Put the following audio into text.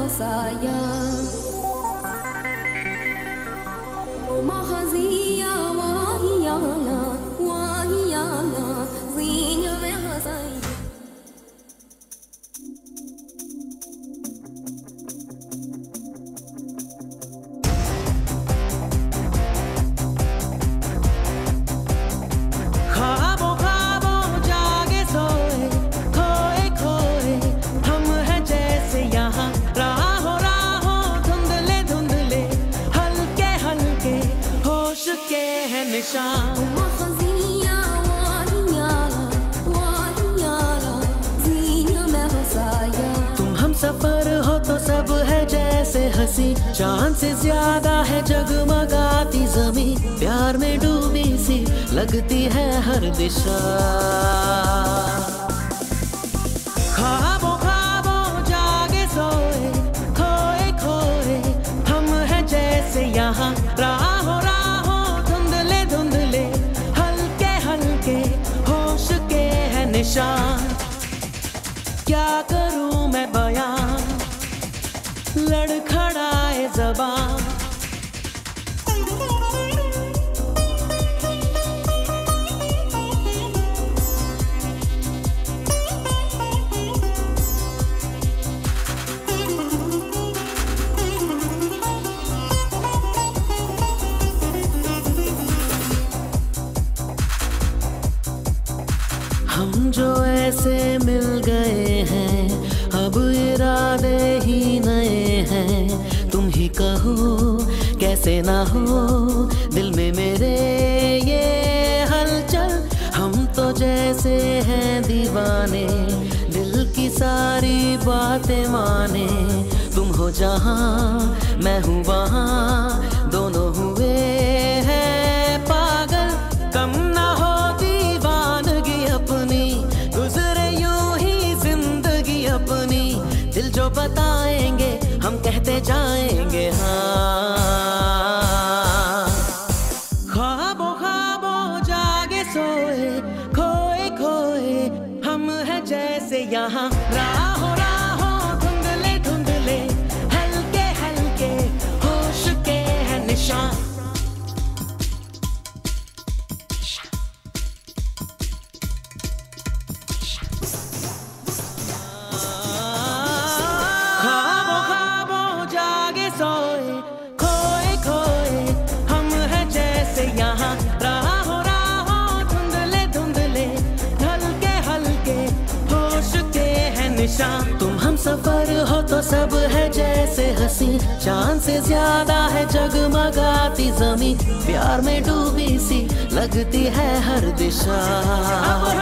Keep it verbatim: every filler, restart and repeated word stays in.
हो साया महजिया वाहियाना वाहियाना ज़ीना में हसाई तुम हम सफर हो तो सब है जैसे हंसी, चांद से ज्यादा है जगमगाती जमीन, प्यार में डूबी सी लगती है हर दिशा। ख्वाबों ख्वाबों जागे सोए खोए खोए हम है जैसे यहाँ, राहों राहों धुंधले धुंधले हल्के हल्के होश के है निशान। क्या करूं मैं बयां लड़खड़ाए ज़बां, हम जो ऐसे मिल गए हैं अब इरादे ही नए हैं। तुम ही कहो कैसे ना हो दिल में मेरे ये हलचल, हम तो जैसे हैं दीवाने दिल की सारी बातें माने। तुम हो जहाँ मैं हूँ वहाँ दोनों हुए हैं पागल, कम ना हो दीवानगी अपनी गुजरे यूं ही जिंदगी अपनी। दिल जो बताएंगे हम कहते जाएंगे हाँ। ख्वाबों ख्वाबों जागे सोए खोए खोए हम है जैसे यहाँ, राहों राहों धुंधले धुंधले हल्के हल्के होश के है निशान। ख्वाबों ख्वाबों जागे सोए खोए खोए हम है जैसे यहाँ, राहों राहों धुंधले धुंधले हल्के हल्के होश के है निशान। तुम हम सफर हो तो सब है जैसे हंसी, चांद से ज्यादा है जगमगाती जमीन, प्यार में डूबी सी लगती है हर दिशा।